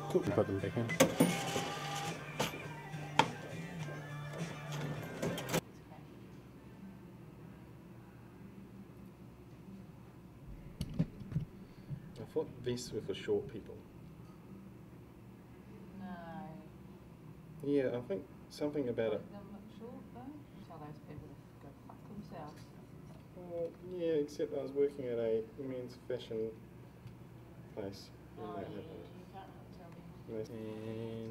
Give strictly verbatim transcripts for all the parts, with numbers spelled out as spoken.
Cool. Put them back in. I thought vests were for short people. No. Yeah, I think something about it. Them look short though. Tell those people to go fuck themselves. Well, yeah, except I was working at a men's fashion place when Oh, that yeah, happened. you can't tell me. And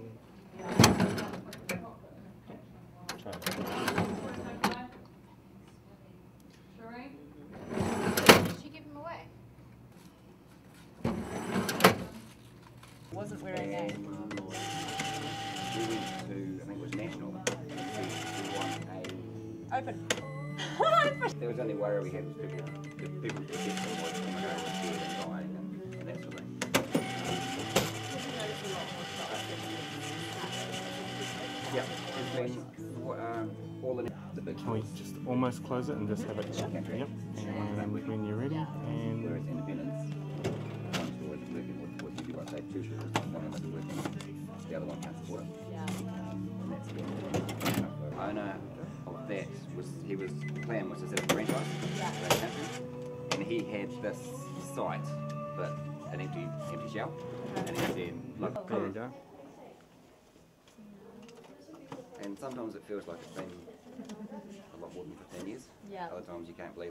try it. Did she give him away? Wasn't wearing a. We went to, I think it was National, we won a... Open. There was only worry we had was people, the people who get them was coming over and scared and dying and, and that sort of thing. Yeah, it's been um, all in the big Can we just almost close it and just have it? Okay. Yep. And when you're ready, and whereas independence, one store is working with, with you, I say two stores, one of them is working, the other one can't support it. Yeah. And that's been the owner of that was, he was, the plan was to set up a franchise Yeah. around the country, and he had this site, but an empty, empty shell, and he said, look, there you go. and sometimes it feels like it's been a lot more than fifteen years. Yeah. Other times you can't believe